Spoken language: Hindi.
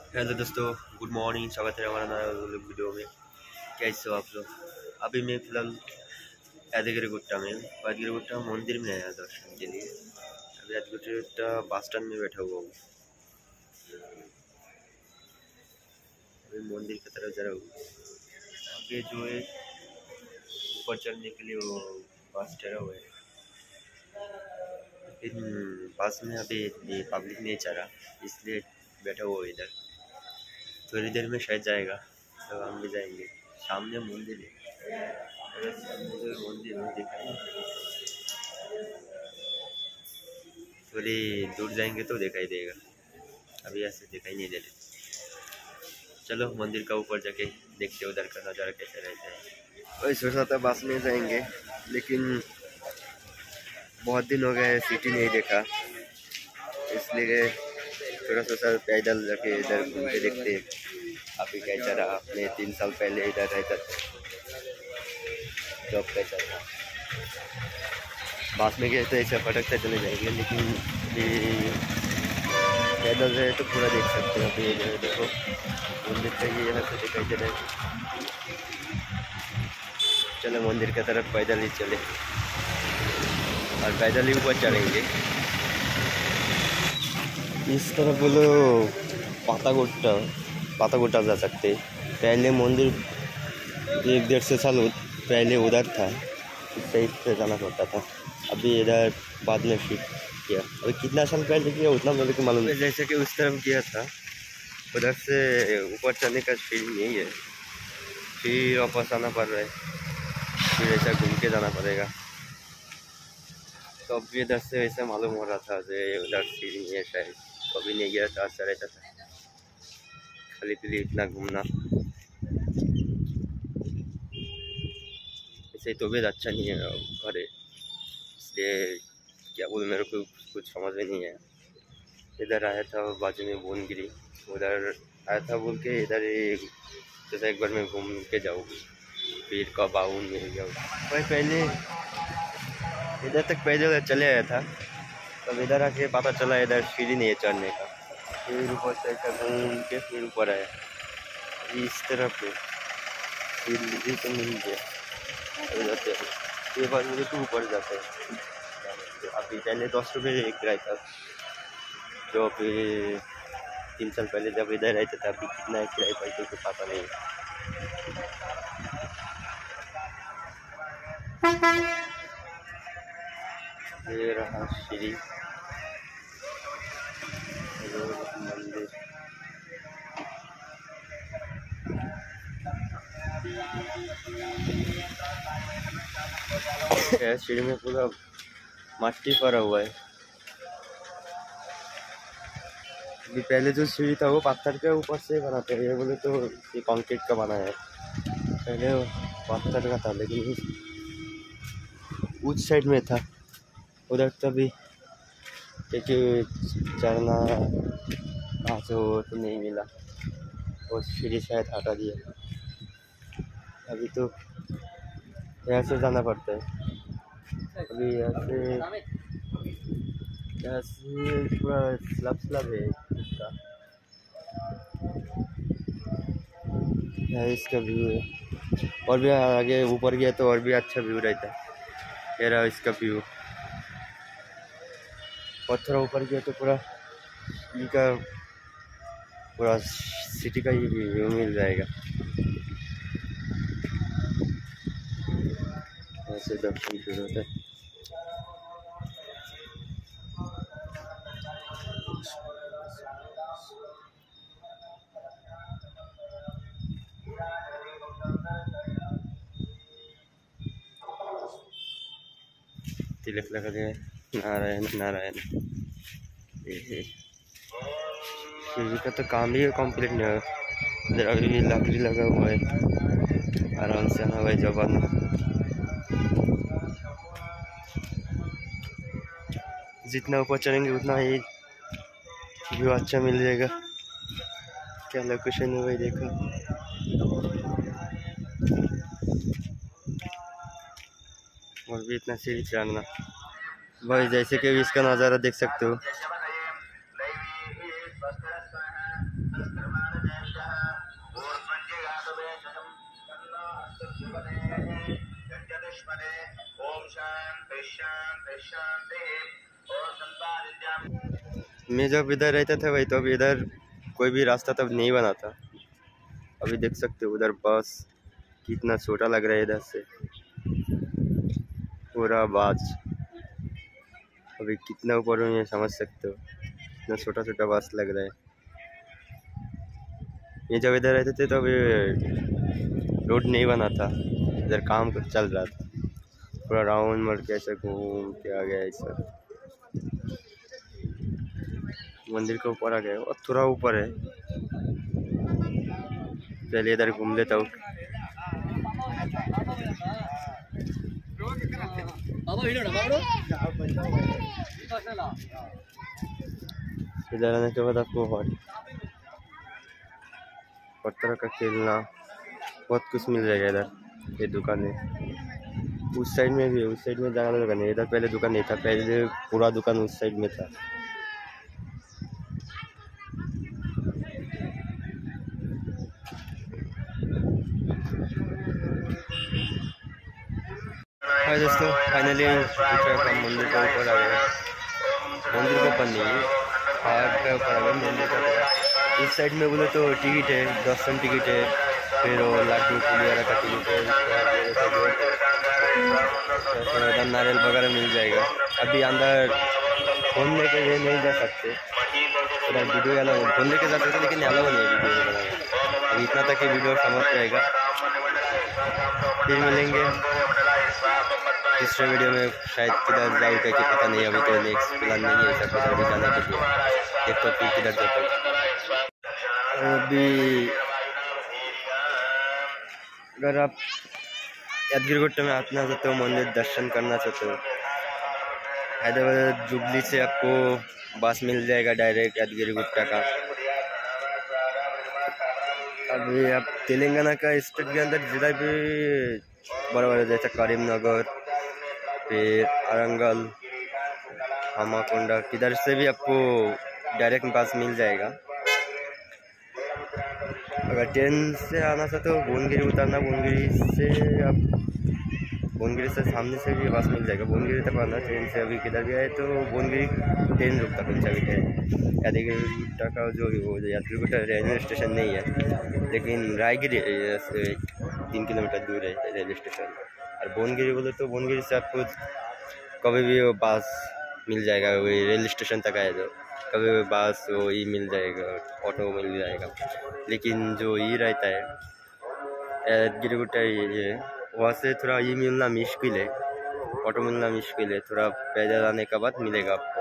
हेलो दोस्तों, गुड मॉर्निंग। स्वागत है हमारा नया वीडियो में। कैसे हो आप लोग? अभी मैं फिलहाल यादगिरी गुट्टा मंदिर में आया दर्शन के लिए। अभी यादगिरी गुट्टा बस स्टैंड में बैठा हुआ हूँ। अभी मंदिर की तरफ जा रहा हूँ। आगे जो है ऊपर चढ़ने के लिए वो बस ठहरा हुआ है, लेकिन बस में अभी पब्लिक नहीं चढ़ा, इसलिए बैठा हुआ इधर। थोड़ी देर में शायद जाएगा, तो हम भी जाएंगे। सामने मंदिर है, सामने जो मंदिर है दिखाई, थोड़ी दूर जाएंगे तो दिखाई देगा, अभी ऐसे दिखाई नहीं दे रहे। चलो मंदिर का ऊपर जाके देखते उधर का नज़ारा कैसे रहता है। वही सोचा था बस में जाएंगे, लेकिन बहुत दिन हो गए सिटी नहीं देखा, इसलिए थोड़ा सोचा पैदल जाके इधर घूम के देखते। अभी कैसा रहा, अपने 3 साल पहले इधर रहता था, जॉब कैसा था। बस में गए तो ऐसे फटकते चले जाएंगे, लेकिन पैदल रहे तो पूरा देख सकते हैं। अभी इधर देखो मंदिर का ये यहाँ से दिखाई दे रहा है। चलो मंदिर की तरफ पैदल ही चले और पैदल ही ऊपर चढ़ेंगे। इस तरफ बोलो पातागोटा जा सकते। पहले मंदिर 1-1.5 साल पहले उधर था, इस साइड से जाना पड़ता था। अभी इधर बाद में शिफ्ट किया। अभी कितना साल पहले किया उतना मेरे को मालूम। जैसे कि उस तरफ किया था, उधर से ऊपर चढ़ने का सीढ़ी नहीं है, फिर वापस आना पड़ रहा है, फिर ऐसा घूम के जाना पड़ेगा। तो अभी इधर से ऐसा मालूम हो रहा था कि उधर सीढ़ी नहीं है शायद, कभी नहीं गया था। अच्छा रहता था खाली पीली इतना घूमना, ऐसे तबीयत अच्छा नहीं है घर है, इसलिए क्या बोल मेरे को कुछ समझ में नहीं आया। इधर आया था बाजू में भुवनगिरी, उधर आया था बोल के इधर जैसे एक बार मैं घूम के जाऊँ, फिर कब आऊँ नहीं जाऊँ। भाई पहले इधर तक पैदल चले आया था, तब इधर आके पता चला इधर सीढ़ी नहीं है चढ़ने का। फिर ऊपर से घूम के फिर ऊपर आया, इस तरफ सीढ़ी तो नहीं गया जाते हैं। ये बार मुझे तो ऊपर जाते हैं। अभी पहले 10 रुपये एक किराया था, जो अभी 3 साल पहले जब इधर रहते थे, अभी कितना किराया पड़ता तो पता नहीं। ये रहा श्री मंदिर। सीढ़ी में पूरा मट्टी पड़ा हुआ है। अभी पहले जो सीढ़ी था वो पत्थर के ऊपर से बनाते हैं, ये बोले तो ये कंक्रीट का बना है। पहले पत्थर का था, लेकिन उस साइड में था, उधर तभी एक चढ़ना कहाँ से हो तो नहीं मिला, वो सीढ़ी शायद हटा दिया। अभी तो यहाँ से जाना पड़ता है। अभी यहाँ से पूरा स्लब है इसका, इसका व्यू है। और भी आगे ऊपर गया तो और भी अच्छा व्यू रहता है। ये रहा इसका व्यू, और थोड़ा ऊपर गया तो पूरा इनका पूरा सिटी का ही व्यू मिल जाएगा। ऐसे दर्शन शुरू होता है। तिलक लगा दिया, नारायण नारायण। सीढ़ी का तो काम ही कंप्लीट नहीं है, इधर अभी लकड़ी लगा हुआ है, आराम से आना भाई जवान। जितना ऊपर चढ़ेंगे उतना ही व्यू अच्छा मिल जाएगा। क्या लोकेशन है भाई देखो, और भी इतना सीढ़ी चढ़ना भाई, जैसे कि इसका नज़ारा देख सकते हो। मैं जब इधर रहता था भाई, तो अभी इधर कोई भी रास्ता तब नहीं बना था। अभी देख सकते हो उधर बस कितना छोटा लग रहा है, इधर से पूरा बाज अभी कितना ऊपर हूँ ये समझ सकते हो, इतना छोटा छोटा बस लग रहा है। ये जब इधर रहते थे तो अभी रोड नहीं बना था, इधर काम चल रहा था। पूरा राउंड मर के ऐसे घूम के आ गया ऐसा, मंदिर के ऊपर आ गया और थोड़ा ऊपर है। चलिए इधर घूम लेता हूँ। इधर आने के बाद आपको हर तरह का खेलना बहुत कुछ मिल जाएगा इधर। ये दुकान है, उस साइड में भी है, उस साइड में जाना दुकान है। इधर पहले दुकान नहीं था, पहले पूरा दुकान उस साइड में था। हाय दोस्तों, फाइनली मंदिर के ऊपर आ गए। मंदिर के ऊपर नहीं, पहाड़ के ऊपर आ गए मंदिर के ऊपर। इस साइड में बोले तो टिकट है, दर्शन टिकट है, फिर वो लड्डू पुलियारा का टिकट है, तो इधर नारियल वगैरह मिल जाएगा। अभी अंदर फोन लेके नहीं जा सकते, इधर वीडियो अलाउ, फोन लेके जा सकते लेकिन अलाउ नहीं है वीडियो बनाना। अभी इतना तक कि वीडियो समाप्त रहेगा, फिर मिलेंगे दूसरे वीडियो में। शायद किधर जाऊँ क्या कि पता नहीं, अभी तो नेक्स्ट प्लान नहीं है सब किधर भी जाने के लिए। एक तो फिर किधर जाता हूँ। अभी अगर आप यादगिरी में आना चाहते हो, मंदिर दर्शन करना चाहते हो, हैदराबाद जुबली से आपको बस मिल जाएगा डायरेक्ट यादगिरी गुट्टा का। अभी आप तेलंगाना का स्टेट के अंदर जिधर भी बड़ा बड़ा जैसे करीमनगर, फिर अरंगल, हमाकुंडा, किधर से भी आपको डायरेक्ट बस मिल जाएगा। अगर ट्रेन से आना चाहते हो, भुवनगिरी उतरना, भुवनगिरी से आप भुवनगिरी से सामने से भी बस मिल जाएगा। भुवनगिरी तक आना ट्रेन से, अभी किधर भी आए तो भुवनगिरी ट्रेन रुकता पंचायत है। यादगिरी गुट्टा का जो वो यादगिरी गुट्टा रेलवे स्टेशन नहीं है, लेकिन रायगिरी 3 किलोमीटर दूर है रेलवे स्टेशन। और भुवनगिरी बोले तो भुवनगिरी से आपको कभी भी वो बस मिल जाएगा, वही रेलवे स्टेशन तक आए तो कभी भी बस वही मिल जाएगा, ऑटो मिल जाएगा। लेकिन जो ये रहता है यादगिरी गुट्टा, ये वहाँ से थोड़ा ये मिलना मुश्किल है, ऑटो मिलना मुश्किल है। थोड़ा पैदल आने के बाद मिलेगा आपको।